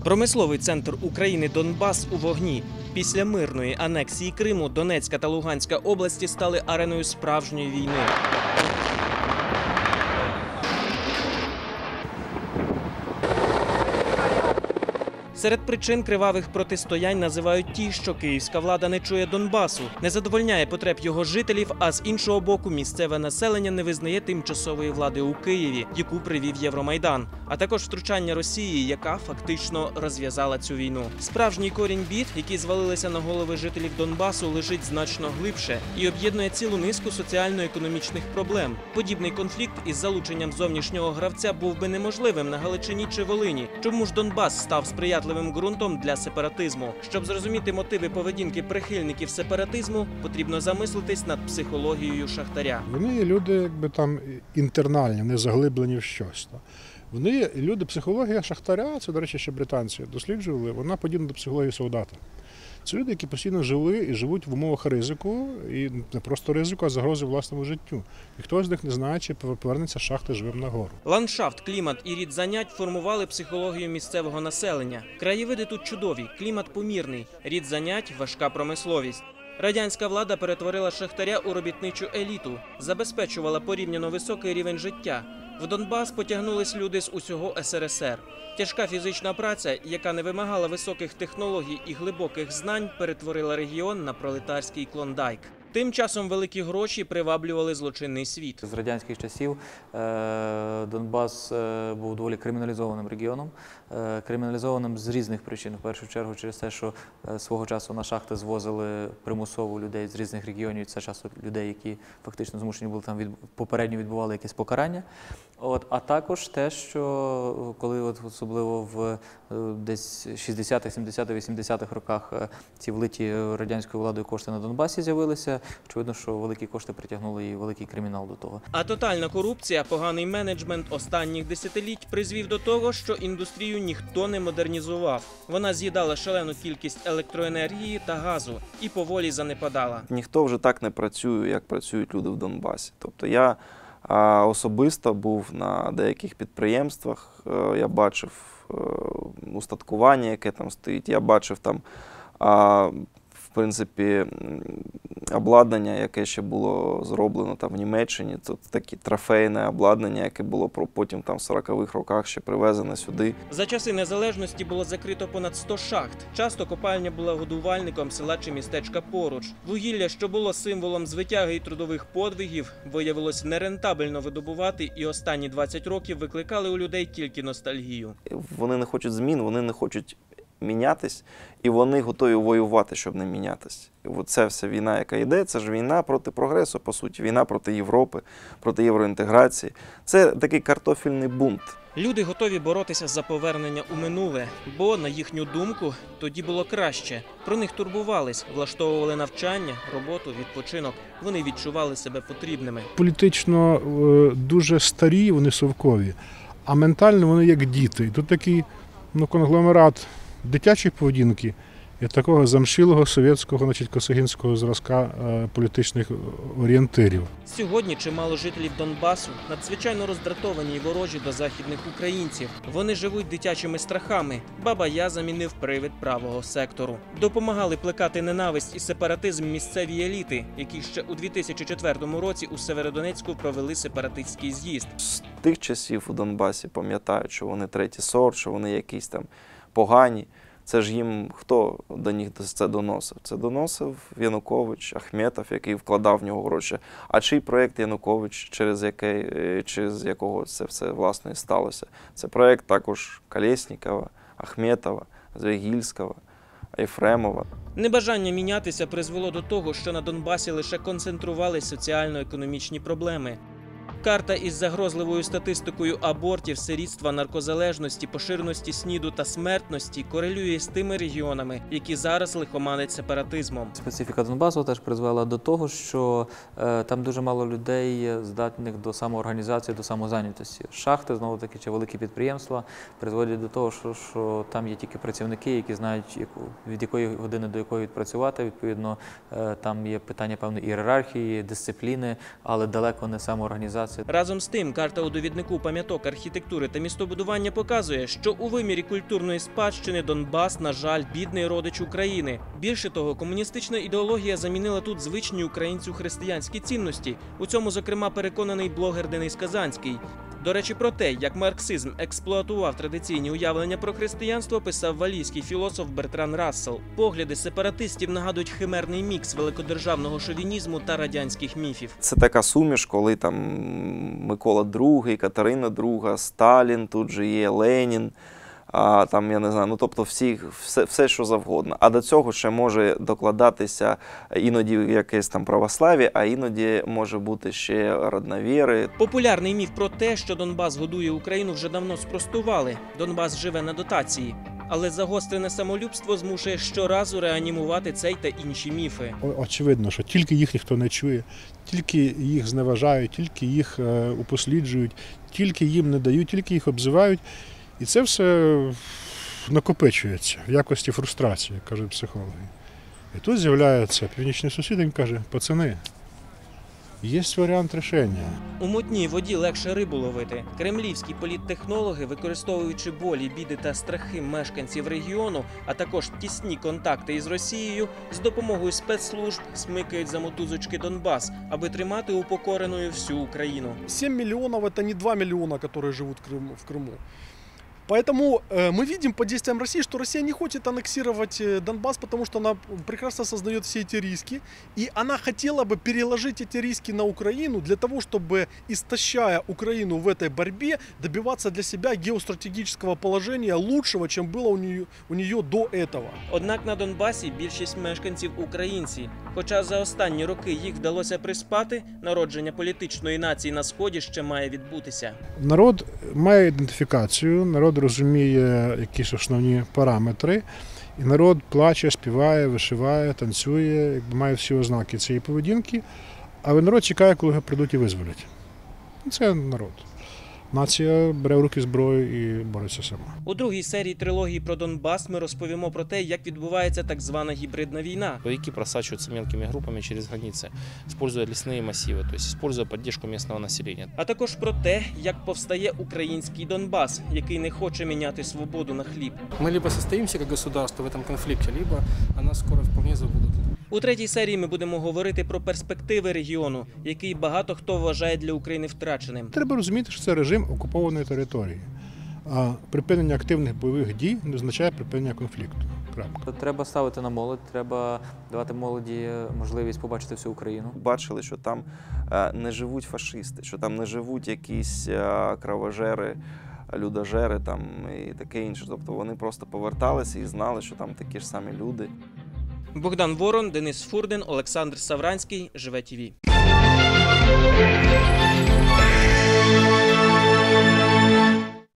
Промисловий центр України Донбас у вогні. Після мирної анексії Криму Донецька та Луганська області стали ареною справжньої війни. Серед причин кривавих протистоянь називають ті, що київська влада не чує Донбасу, не задовольняє потреб його жителів, а з іншого боку місцеве населення не визнає тимчасової влади у Києві, яку привів Євромайдан, а також втручання Росії, яка фактично розв'язала цю війну. Справжній корінь бід, які звалилися на голови жителів Донбасу, лежить значно глибше і об'єднує цілу низку соціально-економічних проблем. Подібний конфлікт із залученням зовнішнього гравця був би неможливим на Галичині чи Волині. Чому ж Донбас став сприятливим ґрунтом для сепаратизму? Щоб зрозуміти мотиви поведінки прихильників сепаратизму, потрібно замислитись над психологією шахтаря. Вони є люди інтернальні, вони заглиблені в щось. Вони люди, психологія шахтаря, це, до речі, ще британці досліджували, вона подібна до психології солдата. Це люди, які постійно жили і живуть в умовах ризику, і не просто ризику, а загрози власному життю. Ніхто з них не знає, чи повернеться з шахти живим нагору. Ландшафт, клімат і рід занять формували психологію місцевого населення. Краєвиди тут чудові, клімат помірний, рід занять – важка промисловість. Радянська влада перетворила шахтаря у робітничу еліту, забезпечувала порівняно високий рівень життя. В Донбас потягнулись люди з усього СРСР. Тяжка фізична праця, яка не вимагала високих технологій і глибоких знань, перетворила регіон на пролетарський клондайк. Тим часом великі гроші приваблювали злочинний світ. З радянських часів Донбас був доволі криміналізованим регіоном. Криміналізованим з різних причин. В першу чергу через те, що свого часу на шахти звозили примусово людей з різних регіонів. Це часто людей, які фактично змушені були там попередньо відбували якесь покарання. А також те, що коли особливо в десь 60-х, 70-х, 80-х роках ці влиті радянською владою кошти на Донбасі з'явилися, очевидно, що великі кошти притягнули і великий кримінал до того. А тотальна корупція, поганий менеджмент останніх десятиліть призвів до того, що індустрію ніхто не модернізував. Вона з'їдала шалену кількість електроенергії та газу і поволі занепадала. Ніхто вже так не працює, як працюють люди в Донбасі. Тобто я особисто був на деяких підприємствах, я бачив устаткування, яке там стоїть, я бачив там, в принципі, обладнання, яке ще було зроблено там в Німеччині, це таке трофейне обладнання, яке було потім там в 40-х роках ще привезено сюди. За часи незалежності було закрито понад 100 шахт. Часто копальня була годувальником села чи містечка поруч. Вугілля, що було символом звитяги і трудових подвигів, виявилось нерентабельно видобувати, і останні 20 років викликали у людей тільки ностальгію. Вони не хочуть змін, вони не хочуть мінятись, і вони готові воювати, щоб не мінятись. Це вся війна, яка йде, це ж війна проти прогресу, по суті, війна проти Європи, проти євроінтеграції. Це такий картофельний бунт. Люди готові боротися за повернення у минуле, бо, на їхню думку, тоді було краще. Про них турбувались, влаштовували навчання, роботу, відпочинок. Вони відчували себе потрібними. Політично дуже старі, вони совкові, а ментально вони як діти. Тут такий конгломерат дитячої поведінки і такого замшилого совєтського, косогінського зразка політичних орієнтирів. Сьогодні чимало жителів Донбасу надзвичайно роздратовані і ворожі до західних українців. Вони живуть дитячими страхами. Баба-Я замінив привид правого сектору. Допомагали плекати ненависть і сепаратизм місцеві еліти, які ще у 2004 році у Северодонецьку провели сепаратистський з'їзд. З тих часів у Донбасі пам'ятають, що вони третій сорт, що вони якісь там погані. Це ж їм хто до них це доносив? Це доносив Янукович, Ахметов, який вкладав в нього гроші. А чий проєкт Янукович, через якого це все власне сталося? Це проєкт також Колєснікова, Ахметова, Звягільського, Єфремова. Небажання мінятися призвело до того, що на Донбасі лише концентрувались соціально-економічні проблеми. Карта із загрозливою статистикою абортів, сирітства, наркозалежності, поширеності СНІДу та смертності корелює з тими регіонами, які зараз лихоманять сепаратизмом. Специфіка Донбасу теж призвела до того, що там дуже мало людей здатних до самоорганізації, до самозайнятості. Шахти, знову-таки, чи великі підприємства призводять до того, що там є тільки працівники, які знають, від якої години до якої відпрацювати. Відповідно, там є питання певної ієрархії, дисципліни, але далеко не самоорганізації Донбасі. Разом з тим, карта у довіднику пам'яток архітектури та містобудування показує, що у вимірі культурної спадщини Донбас, на жаль, бідний родич України. Більше того, комуністична ідеологія замінила тут звичні українцю християнські цінності. У цьому, зокрема, переконаний блогер Денис Казанський. До речі, про те, як марксизм експлуатував традиційні уявлення про християнство, писав валійський філософ Бертран Рассел. Погляди сепаратистів нагадують химерний мікс великодержавного шовінізму та радянських міфів. Це така суміш, коли там Микола II, Катерина II, Сталін, тут же є Ленін, там, я не знаю, ну тобто все, що завгодно. А до цього ще може докладатися іноді якесь там православ'я, а іноді може бути ще родновіри. Популярний міф про те, що Донбас годує Україну, вже давно спростували. Донбас живе на дотації. Але загострене самолюбство змушує щоразу реанімувати цей та інші міфи. Очевидно, що тільки їх ніхто не чує, тільки їх зневажають, тільки їх упосліджують, тільки їм не дають, тільки їх обзивають. І це все накопичується в якості фрустрації, як кажуть психологи. І тут з'являється північний сусід, він каже: пацани, є варіант рішення. У мутній воді легше рибу ловити. Кремлівські політтехнологи, використовуючи болі, біди та страхи мешканців регіону, а також тісні контакти із Росією, з допомогою спецслужб смикають за мотузочки Донбас, аби тримати упокореною всю Україну. 7 миллионов – это не 2 миллиона, которые живут в Крыму. Поэтому мы видим по действиям России, что Россия не хочет аннексировать Донбасс, потому что она прекрасно осознает все эти риски. И она хотела бы переложить эти риски на Украину для того, чтобы, истощая Украину в этой борьбе, добиваться для себя геостратегического положения лучшего, чем было у нее до этого. Однак на Донбасі більшість мешканців – українці. Хоча за останні роки їх вдалося приспати, народження політичної нації на Сході ще має відбутися. Народ має ідентифікацію, народ розуміє якісь основні параметри, і народ плаче, співає, вишиває, танцює, має всі ознаки цієї поведінки, але народ чекає, коли його прийдуть і визволять. Це народ. Нація бере в руки зброю і бореться сама. У другій серії трилогії про Донбас ми розповімо про те, як відбувається так звана гібридна війна. Боевики просачиваются мелкими группами через границы, используя лесные массивы, то есть используя поддержку местного населения. А також про те, як повстає український Донбас, який не хоче міняти свободу на хліб. Мы либо состоимся как государство в этом конфликте, либо нас скоро вполне забудут. У третій серії ми будемо говорити про перспективи регіону, який багато хто вважає для України втраченим. Треба розуміти, що це режим окупованої території. А припинення активних бойових дій не означає припинення конфлікту. Крапка. Треба ставити на молодь, треба давати молоді можливість побачити всю Україну. Бачили, що там не живуть фашисти, що там не живуть якісь кровожери, людожери там, і таке інше. Тобто вони просто поверталися і знали, що там такі ж самі люди. Богдан Ворон, Денис Фурден, Олександр Савранський. Живе ТІВІ.